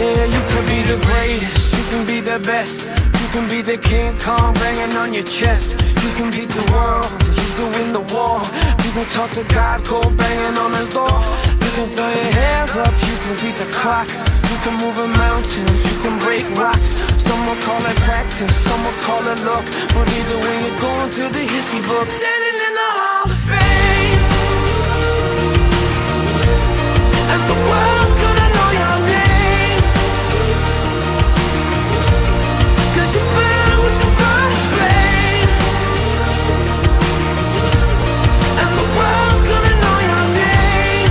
Yeah, you can be the greatest, you can be the best. You can be the King Kong banging on your chest. You can beat the world, you can win the war. You can talk to God cold banging on his door. You can throw your hands up, you can beat the clock. You can move a mountain, you can break rocks. Some will call it practice, some will call it luck. But either way, you're going to the history book, standing in the Hall of Fame. And the world's gonna know your name, 'cause you burn with the God's flame. And the world's gonna know your name,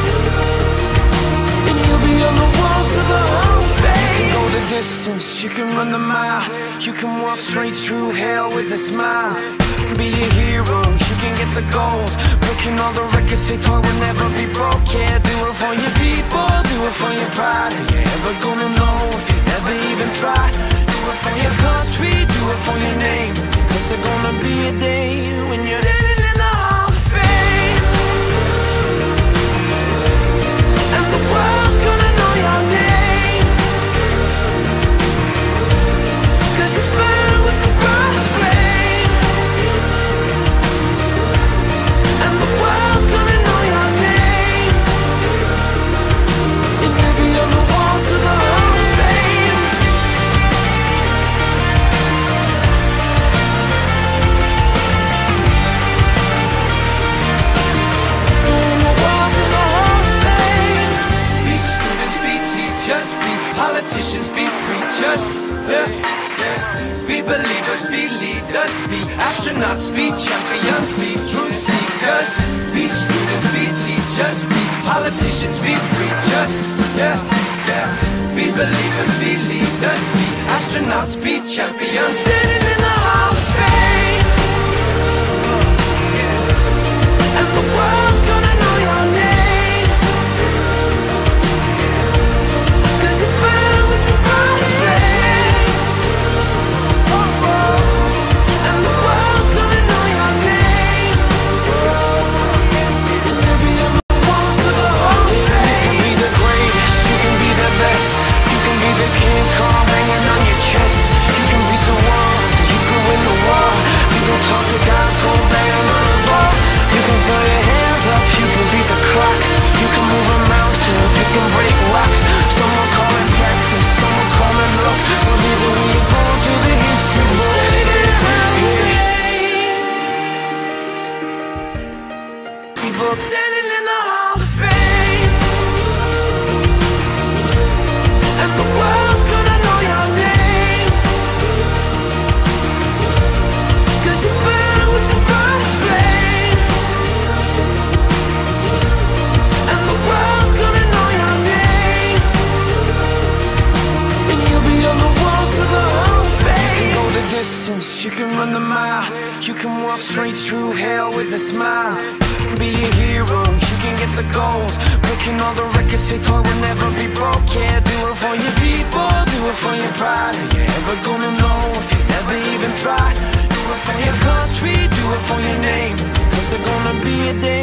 and you'll be on the walls of the Hall of Fame. You can go the distance, you can run the mile. You can walk straight through hell with a smile. You can be a hero, you can get the gold. Breaking all the records they thought would never be broke. Yeah, do it for your people, do it for your pride. Are you ever gonna know if you never even try? Do it for your country, do it for your name, 'cause there's gonna be a day when you're standing in the Hall of Fame. And the world's gonna know your name, 'cause you burn with the God's flame. And the world's gonna know your name, and you'll be on the walls of the Hall of Fame. On the walls of the Hall of Fame. Be students, be teachers, be politicians, be preachers, yeah. Be believers, be leaders, be astronauts, be champions, be truth seekers. Be students, be teachers, be politicians, be preachers, yeah. Be believers, be leaders, be astronauts, be champions, standing in the Hall of Fame. And the world's gonna know your name, 'cause you burn with the God's flame. And the world's gonna know your name, and you'll be on the walls of the Hall of Fame. You can be the greatest, you can be the best. You can be the King Kong hanging on your chest. You can beat the world, you can win the war. You can talk to God cold banging on his wall. You can throw your hands up, you can beat the clock. You can move a mountain, you can break rocks. Some will call it practice, some will call it luck. But either way, you're going to the history books. Standing in the Hall of Fame. People Standing in the Hall of Fame. And the world's gonna know your name, 'cause you burn with the God's flame. And the world's gonna know your name, and you'll be on the walls of the Hall of Fame. You can go the distance, you can run the mile. You can walk straight through hell with a smile. You can be a hero, you can get the gold. Breaking all the records they thought would never be broke. Yeah, do it for your people, do it for your pride. Are you ever gonna know if you never even try? Do it for your country, do it for your name, 'cause there's gonna be a day